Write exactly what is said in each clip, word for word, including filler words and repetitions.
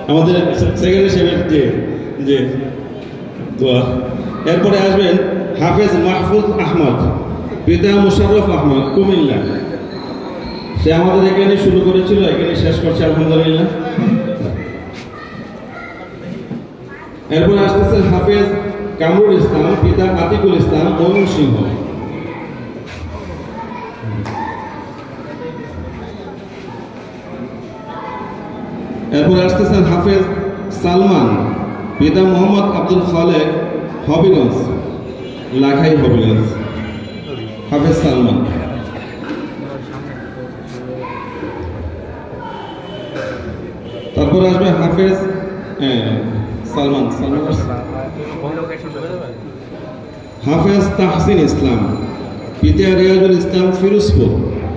আমাদের সেক্রেটারি সাহেবের যে যে দোয়া। এরপরে আসবেন হাফেজ মাহফুজ আহমদ, পিতা মুশাররফ আহমদ, কুমিল্লা। সে আমাদের এখানে শুরু করেছিল, এখানে শেষ করছে আলহামদুলিল্লাহ। এরপরে আসতেছেন হাফেজ কামরুল ইসলাম, পিতা আতিকুল ইসলাম, ময়মনসিংহ। এরপরে আসতেছেন হাফেজ সালমান, পিতা মোহাম্মদ আব্দুল খালেক, হবিগঞ্জ, লাখাই হবিগঞ্জ। হাফেজ সালমান। তারপরে আসবে হাফেজ সালমান সালমান হাফেজ তাহসিন ইসলাম, পিতা রিয়াজুল ইসলাম, ফিরোজপুর।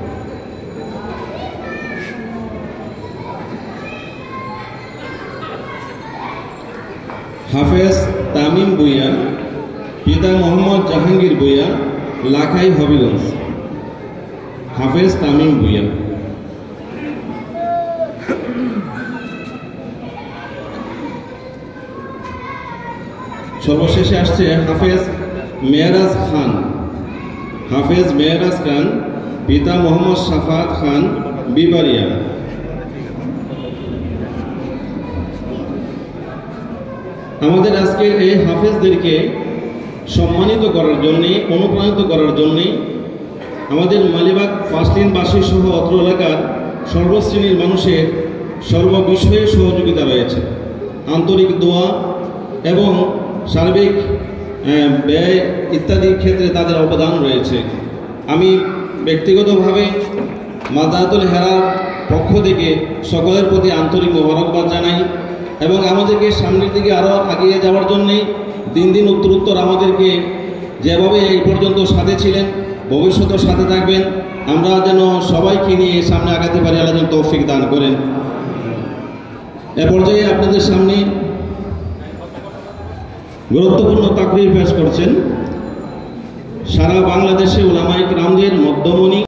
হাফেজ তামিম ভুইয়া, পিতা মোহাম্মদ জাহাঙ্গীর ভুইয়া, লাখাই হবিগঞ্জ। হাফেজ তামিম ভুইয়া। সর্বশেষে আসছে হাফেজ মেহরাজ খান, হাফেজ মেহরাজ খান, পিতা মোহাম্মদ সাফাত খান, বিবারিয়া। আমাদের আজকের এই হাফেজদেরকে সম্মানিত করার জন্যে, অনুপ্রাণিত করার জন্যে আমাদের মালিবাগ ফার্স্টলিনবাসী সহ অত্র এলাকার সর্বশ্রেণীর মানুষের সর্ববিষয়ে সহযোগিতা রয়েছে। আন্তরিক দোয়া এবং সার্বিক ব্যয় ইত্যাদি ক্ষেত্রে তাদের অবদান রয়েছে। আমি ব্যক্তিগতভাবে মাদাতুল হেরার পক্ষ থেকে সকলের প্রতি আন্তরিক মোবারকবাদ জানাই এবং আমাদেরকে সামনের দিকে আরও এগিয়ে যাওয়ার জন্যে দিন দিন উত্তরোত্তর আমাদেরকে যেভাবে এই পর্যন্ত সাথে ছিলেন, ভবিষ্যতেও সাথে থাকবেন। আমরা যেন সবাইকে নিয়ে সামনে আগাতে পারি, আল্লাহ যেন তৌফিক দান করেন। এ পর্যায়ে আপনাদের সামনে গুরুত্বপূর্ণ তাকরীর পেশ করছেন সারা বাংলাদেশে উলামায়ে কেরামদের মধ্যমণি